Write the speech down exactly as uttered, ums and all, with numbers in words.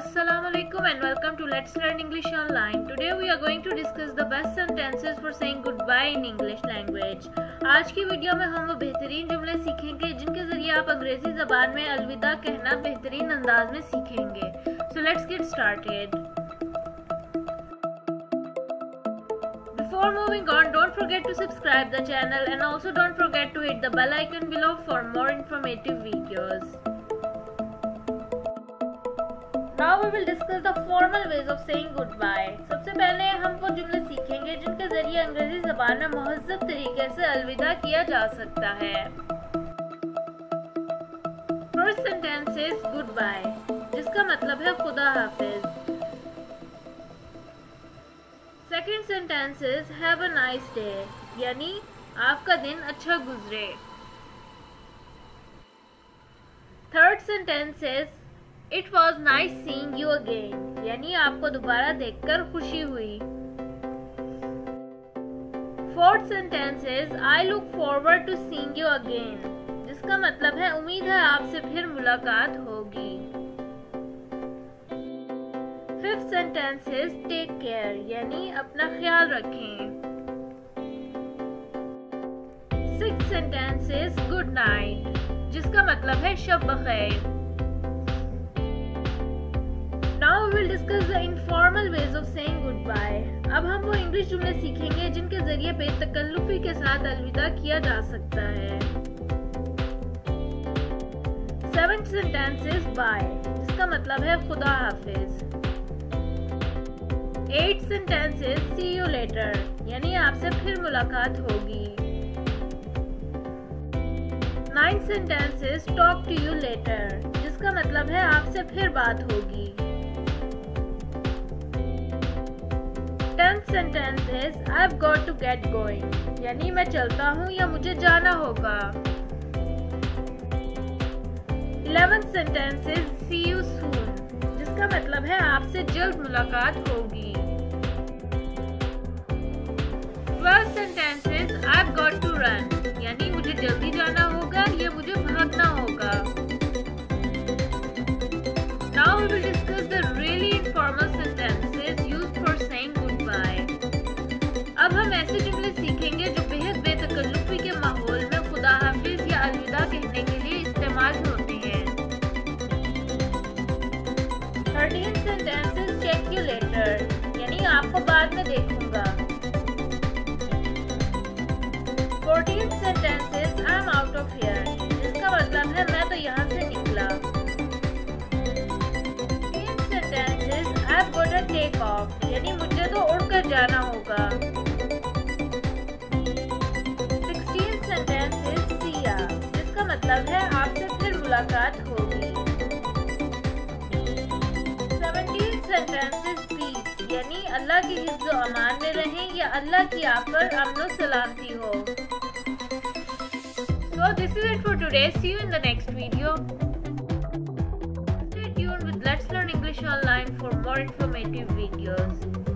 Assalamu alaikum and welcome to Let's Learn English Online. Today we are going to discuss the best sentences for saying goodbye in English language. आज की video में हम वो बेहतरीन जुमले सीखेंगे जिनके जरिए आप अंग्रेजी ज़बान में अलविदा कहना बेहतरीन अंदाज में सीखेंगे. So let's get started. Before moving on, don't forget to subscribe the channel and also don't forget to hit the bell icon below for more informative videos. Now we will discuss the formal ways of saying goodbye. सबसे पहले हम वो जुमले सीखेंगे जिनके जरिए अंग्रेजी ज़बान में मुहज़्ज़ब तरीके से अलविदा किया जा सकता है. First sentence is goodbye, जिसका मतलब है खुदा हाफिज. Second sentence is have a nice day, यानी आपका दिन अच्छा गुजरे. Third sentence is It was nice seeing you again, यानी आपको दोबारा देखकर खुशी हुई. Fourth sentence is I look forward to seeing you again, जिसका मतलब है उम्मीद है आपसे फिर मुलाकात होगी. Fifth sentence is take care, यानी अपना ख्याल रखें. Sixth sentence is good night, जिसका मतलब है शब बखैर. Now we will discuss the informal ways of saying goodbye. अब हम वो इंग्लिश जुमले सीखेंगे जिनके जरिए बेतकल्लुफी के साथ अलविदा किया जा सकता है. Seventh sentence is bye, जिसका मतलब है खुदा हाफिज. Eighth sentence is see you later, यानी आपसे फिर मुलाकात होगी. Ninth sentence is talk to you later, जिसका मतलब है आपसे फिर बात होगी. Tenth sentence is I've got to get going, यानी मैं चलता हूँ या मुझे जाना होगा. Eleventh sentence is see you soon, जिसका मतलब है आपसे जल्द मुलाकात होगी. Twelfth sentence is I've got to run, यानी मुझे जल्दी जाना होगा या मुझे भागना होगा. Now we will discuss the really informal sentences used for saying goodbye. अब हम ऐसे जुमले सीखेंगे जो बेहद बेतकल्लुफी के माहौल में खुदा हाफिज या अलविदा कहने के लिए इस्तेमाल होते हैं. Thirteenth sentence is check you later, यानी आपको बाद में देखूंगा. Fourteenth sentence is I'm out of here, जिसका मतलब है मैं तो यहाँ से निकला. Fifteenth sentence is I've got to take off, यानी मुझे तो उड़कर जाना होगा. Sixteenth sentence is see ya, जिसका मतलब है आपसे फिर मुलाकात होगी. Seventeenth sentence is peace, यानी अल्लाह की हिफ्ज़ व अमान में रहें या अल्लाह की आप पर अमन व सलामती हो. So this is it for today. See you in the next video. Stay tuned with Let's Learn English Online for more informative videos.